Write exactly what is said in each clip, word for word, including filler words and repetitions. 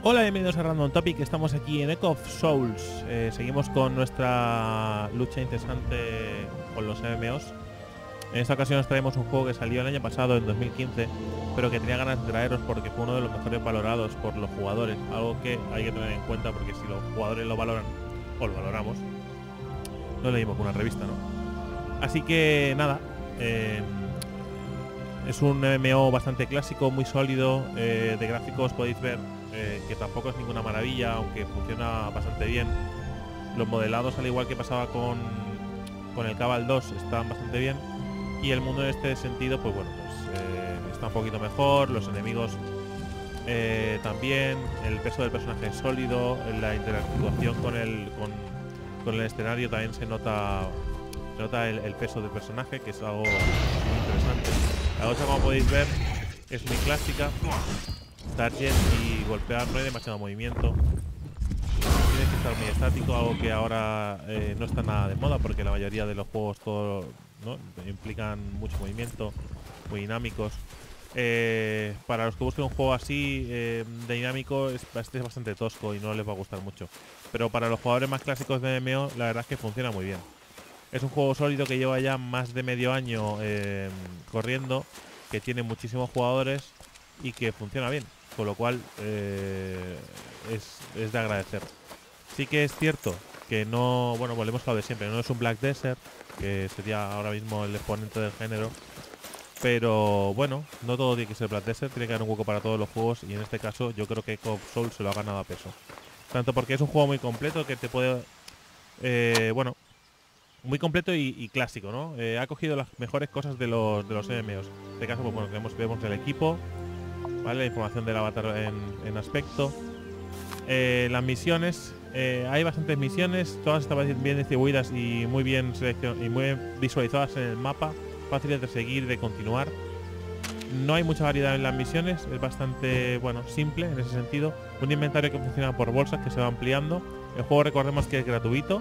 Hola, bienvenidos a Random Topic. Estamos aquí en Echo of Souls. Eh, seguimos con nuestra lucha incesante con los M M Os. En esta ocasión os traemos un juego que salió el año pasado, en dos mil quince, pero que tenía ganas de traeros porque fue uno de los mejores valorados por los jugadores. Algo que hay que tener en cuenta porque si los jugadores lo valoran, o lo valoramos, no lo leímos con una revista, ¿no? Así que nada, eh, es un M M O bastante clásico, muy sólido. Eh, de gráficos podéis ver eh, que tampoco es ninguna maravilla, aunque funciona bastante bien. Los modelados, al igual que pasaba con, con el Cabal dos, están bastante bien. Y el mundo en este sentido, pues bueno, pues eh, está un poquito mejor. Los enemigos eh, también. El peso del personaje es sólido. La interactuación con el, con, con el escenario también se nota, se nota el, el peso del personaje, que es algo muy interesante. La cosa, como podéis ver, es muy clásica. Target y golpear, no hay demasiado movimiento. Tienes que estar muy estático, algo que ahora eh, no está nada de moda porque la mayoría de los juegos todo, ¿no? implican mucho movimiento, muy dinámicos. Eh, para los que busquen un juego así eh, de dinámico es, es bastante tosco y no les va a gustar mucho. Pero para los jugadores más clásicos de M M O, la verdad es que funciona muy bien. Es un juego sólido que lleva ya más de medio año eh, corriendo, que tiene muchísimos jugadores y que funciona bien, con lo cual eh, es, es de agradecer. Sí que es cierto que no, bueno, volvemos a lo de siempre, no es un Black Desert, que sería ahora mismo el exponente del género, pero bueno, no todo tiene que ser Black Desert, tiene que haber un hueco para todos los juegos y en este caso yo creo que Echo of Souls se lo ha ganado a peso. Tanto porque es un juego muy completo que te puede, eh, bueno, muy completo y, y clásico, ¿no? Eh, ha cogido las mejores cosas de los, de los M M Os. En este caso, pues bueno, vemos, vemos el equipo, ¿vale? La información del avatar en, en aspecto. Eh, las misiones, eh, hay bastantes misiones, todas están bien distribuidas y muy bien seleccionadas y muy bien visualizadas en el mapa, fáciles de seguir, de continuar. No hay mucha variedad en las misiones, es bastante, bueno, simple en ese sentido. Un inventario que funciona por bolsas que se va ampliando. El juego, recordemos que es gratuito.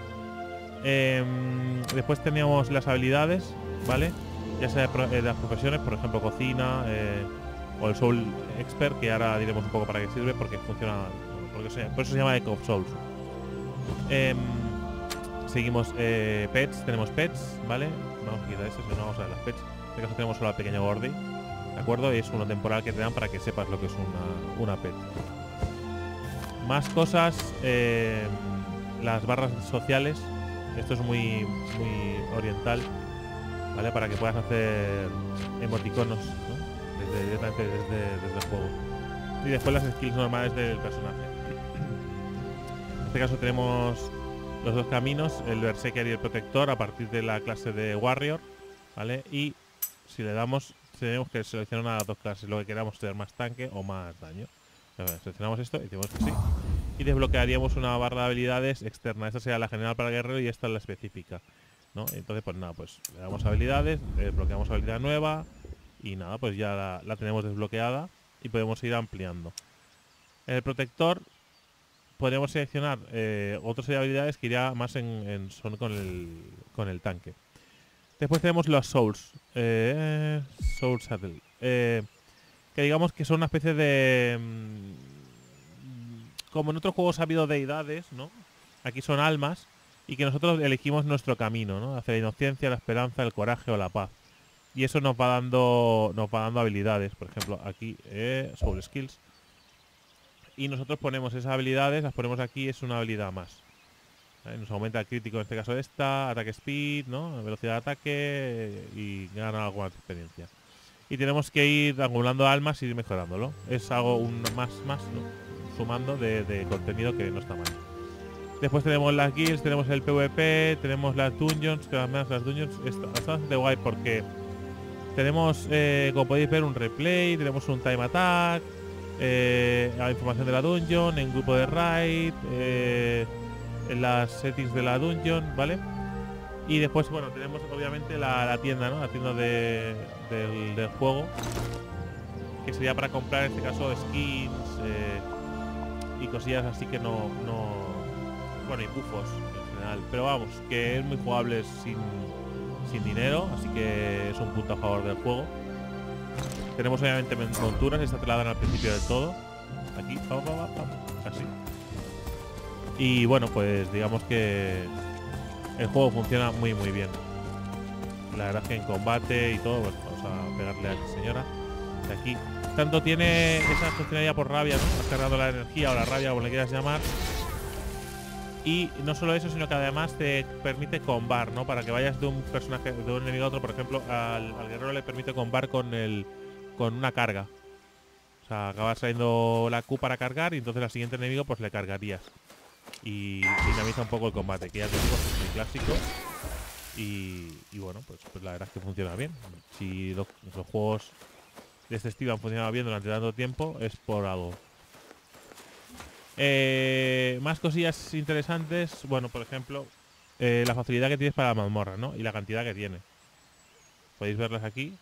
Eh, después teníamos las habilidades, ¿vale? Ya sea de las profesiones, por ejemplo cocina eh, o el Soul Expert, que ahora diremos un poco para qué sirve, porque funciona, porque sea, por eso se llama Echo of Souls. Eh, seguimos eh, pets, tenemos pets, ¿vale? Vamos a quitar eso, si no vamos a ver las pets. En este caso tenemos solo al pequeño Gordy, ¿de acuerdo? Y es uno temporal que te dan para que sepas lo que es una, una pet. Más cosas, eh, las barras sociales. Esto es muy, muy oriental, ¿vale? Para que puedas hacer emoticonos, ¿no? Desde, directamente desde, desde el juego. Y después las skills normales del personaje. En este caso tenemos los dos caminos, el Berserker y el Protector, a partir de la clase de Warrior, ¿vale? Y si le damos, tenemos que seleccionar una de las dos clases, lo que queramos, ser más tanque o más daño. A ver, seleccionamos esto y decimos que sí. Y desbloquearíamos una barra de habilidades externa. Esta sería la general para el guerrero y esta es la específica, ¿no? Entonces, pues nada, pues le damos habilidades, desbloqueamos habilidad nueva y nada, pues ya la, la tenemos desbloqueada y podemos ir ampliando. En el protector podríamos seleccionar eh, otras habilidades que iría más en, en son con el, con el tanque. Después tenemos los Souls. Eh, Soul Saddle. Eh, que digamos que son una especie de... Mmm, como en otros juegos ha habido deidades, ¿no? Aquí son almas y que nosotros elegimos nuestro camino, ¿no? Hacia la inocencia, la esperanza, el coraje o la paz. Y eso nos va dando, nos va dando habilidades. Por ejemplo, aquí eh, Soul Skills. Y nosotros ponemos esas habilidades, las ponemos aquí, es una habilidad más. ¿Vale? Nos aumenta el crítico, en este caso esta, ataque speed, ¿no? Velocidad de ataque y gana alguna experiencia. Y tenemos que ir acumulando almas y ir mejorándolo. Es algo un más más, ¿no? Sumando de, de contenido que no está mal. Después tenemos las guilds, tenemos el PvP, tenemos las dungeons, que además las dungeons está bastante guay porque tenemos, eh, como podéis ver, un replay, tenemos un time attack, eh, la información de la dungeon, en grupo de raid, eh, en las settings de la dungeon, ¿vale? Y después, bueno, tenemos obviamente la, la tienda, ¿no? La tienda de, del, del juego, que sería para comprar, en este caso, skins, eh, y cosillas así que no, no... Bueno, y buffos en general. Pero vamos, que es muy jugable sin, sin dinero, así que es un punto a favor del juego. Tenemos obviamente monturas, esta te la dan al principio del todo. aquí, pa, pa, pa, pa, así. Y bueno, pues digamos que el juego funciona muy muy bien. La verdad es que en combate y todo, bueno, vamos a pegarle a esta señora de aquí. Tanto tiene esa funcionalidad por rabia, ¿no? Vas cargando la energía o la rabia, como le quieras llamar. Y no solo eso, sino que además te permite combar, ¿no? Para que vayas de un personaje, de un enemigo a otro. Por ejemplo, al, al guerrero le permite combar con el con una carga. O sea, acabas trayendo la Q para cargar y entonces al siguiente enemigo pues le cargarías. Y dinamiza un poco el combate, que ya te digo, es muy clásico. Y, y bueno, pues, pues la verdad es que funciona bien. Si lo, los juegos de este estilo han funcionado bien durante tanto tiempo, es por algo. Eh, más cosillas interesantes. Bueno, por ejemplo, eh, la facilidad que tienes para la mazmorra, ¿no? Y la cantidad que tiene. Podéis verlas aquí.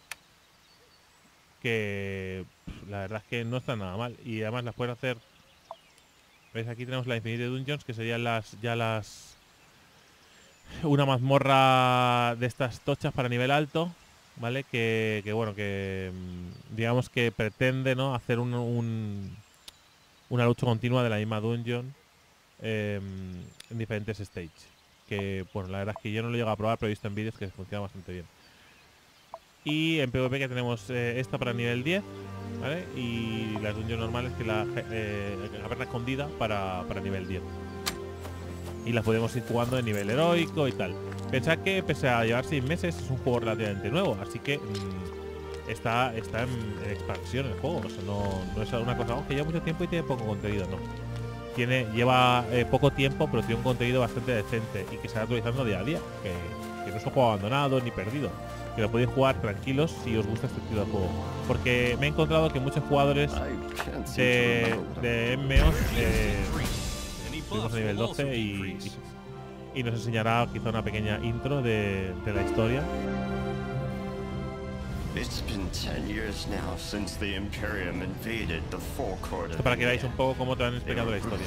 Que pff, la verdad es que no están nada mal. Y además las puedes hacer. ¿Veis? Aquí tenemos la Infinite Dungeons, que serían las ya las... Una mazmorra de estas tochas para nivel alto, ¿vale? Que, que bueno, que digamos que pretende, ¿no? Hacer un, un, una lucha continua de la misma dungeon eh, en diferentes stages. Que, bueno, la verdad es que yo no lo he llegado a probar, pero he visto en vídeos que funciona bastante bien. Y en PvP que tenemos eh, esta para nivel diez, ¿vale? Y las dungeons normales, que la eh, caverna escondida para, para nivel diez. Y las podemos ir jugando de nivel heroico y tal. Pensad que pese a llevar seis meses es un juego relativamente nuevo, así que mmm, está, está en, en expansión el juego. O sea, no, no es una cosa oh, que lleva mucho tiempo y tiene poco contenido, no. Tiene, lleva eh, poco tiempo, pero tiene un contenido bastante decente y que se va actualizando día a día. Que, que no es un juego abandonado ni perdido. Que lo podéis jugar tranquilos si os gusta este estilo de juego. Porque me he encontrado que muchos jugadores de, de M M Os eh, subimos a nivel doce y, y, y nos enseñará quizá una pequeña intro de, de la historia. Esto para que veáis un poco cómo te van explicando la historia.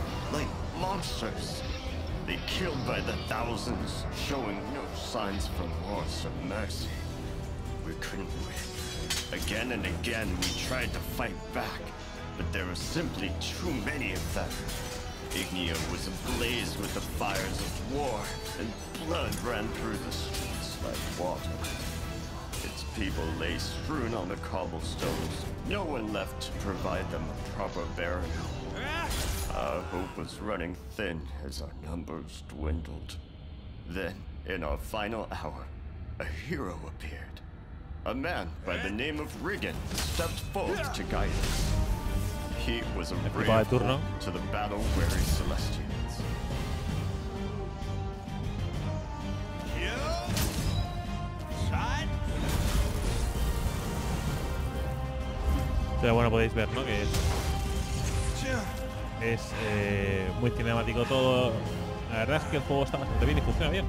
They killed by the thousands, showing no signs of remorse or mercy. We couldn't win. Again and again we tried to fight back, but there were simply too many of them. Ignia was ablaze with the fires of war, and blood ran through the streets like water. Its people lay strewn on the cobblestones, no one left to provide them a proper burial. Our hope was running thin as our numbers dwindled. Then, in our final hour, a hero appeared. A man by the name of Rigan stepped forth to guide us. He was a brave hope to the battle-weary Celestians. Pero bueno, podéis ver, ¿no? Que es... Es eh, muy cinemático todo. La verdad es que el juego está bastante bien y funciona bien.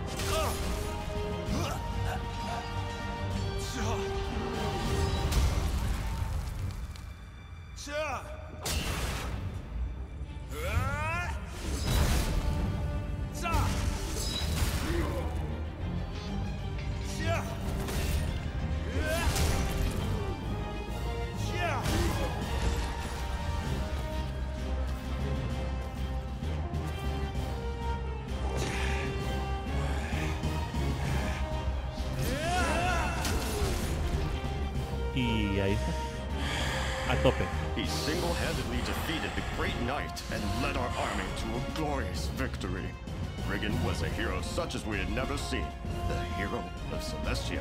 Y ahí está. A tope. He single-handedly defeated the Great Knight and led our army to a glorious victory. Rigan was a hero such as we had never seen. The hero of Celestia.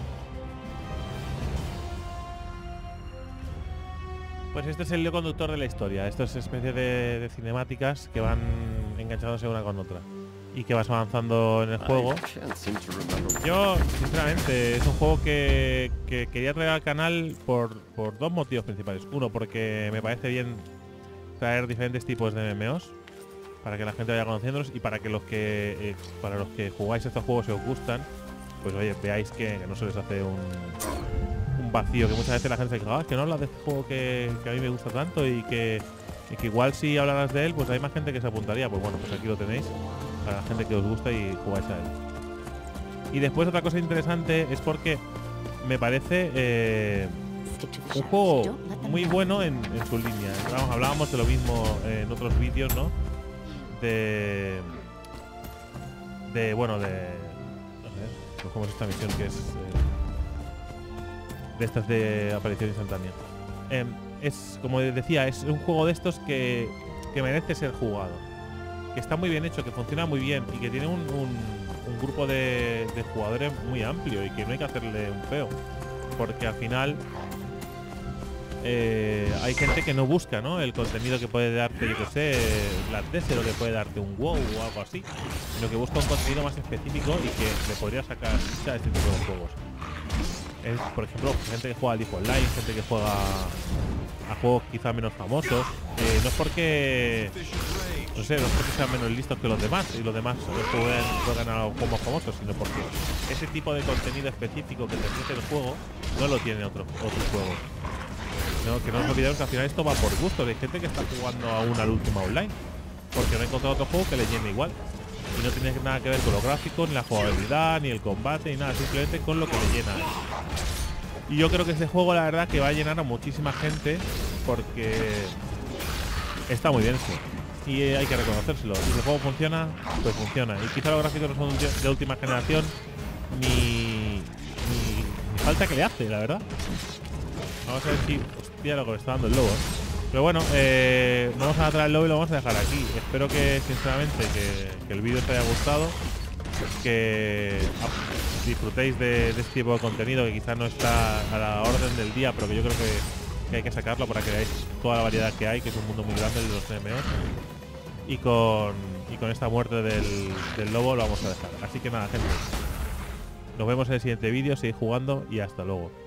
Pues este es el hilo conductor de la historia. Esto es especie de, de cinemáticas que van enganchándose una con otra. Y que vas avanzando en el juego. Yo, sinceramente, es un juego que, que quería traer al canal por, por dos motivos principales. Uno, porque me parece bien traer diferentes tipos de M M Os para que la gente vaya conociéndolos y para que los que eh, para los que jugáis estos juegos y os gustan, pues oye, veáis que, que no se les hace un, un vacío, que muchas veces la gente se dice, ah, que no hablas de este juego que, que a mí me gusta tanto y que, y que igual si hablaras de él, pues hay más gente que se apuntaría. Pues bueno, pues aquí lo tenéis. Para la gente que os gusta y jugáis a él. Y después otra cosa interesante es porque me parece eh, un juego muy bueno en, en su línea. Vamos, hablábamos de lo mismo en otros vídeos, ¿no? De... De, bueno, de... No sé, ¿cómo es esta misión que es? Eh, de estas de aparición instantánea. Eh, es, como decía, es un juego de estos que, que merece ser jugado. Que está muy bien hecho, que funciona muy bien y que tiene un, un, un grupo de, de jugadores muy amplio y que no hay que hacerle un feo. Porque al final eh, hay gente que no busca, ¿no?, el contenido que puede darte, yo que sé, la Desert, o que puede darte un WoW o algo así, sino que busca un contenido más específico y que le podría sacar a este tipo de juegos. Es, por ejemplo, gente que juega al League Online, gente que juega a juegos quizá menos famosos. Eh, no es porque, no sé, no es porque sean menos listos que los demás y los demás juegan, juegan a los juegos famosos, sino porque ese tipo de contenido específico que te ofrece el juego no lo tiene otros otros juegos. No, que no nos olvidemos que al final esto va por gusto. Hay gente que está jugando aún al Ultima Online porque no ha encontrado otro juego que le llene igual. Y no tiene nada que ver con los gráficos, ni la jugabilidad, ni el combate, ni nada. Simplemente con lo que le llena. Y yo creo que este juego, la verdad, que va a llenar a muchísima gente porque está muy bien hecho. Y hay que reconocérselo. Si el juego funciona, pues funciona. Y quizá los gráficos no son de última generación, ni, ni, ni falta que le hace, la verdad. Vamos a ver si... Hostia, lo que me está dando el lobo. Pero bueno, eh, vamos a traer el lobo y lo vamos a dejar aquí. Espero que, sinceramente, que, que el vídeo os haya gustado. Que disfrutéis de, de este tipo de contenido que quizás no está a la orden del día, pero que yo creo que, que hay que sacarlo para que veáis toda la variedad que hay, que es un mundo muy grande el de los M M Os. Y con, y con esta muerte del, del lobo lo vamos a dejar. Así que nada, gente. Nos vemos en el siguiente vídeo, seguid jugando y hasta luego.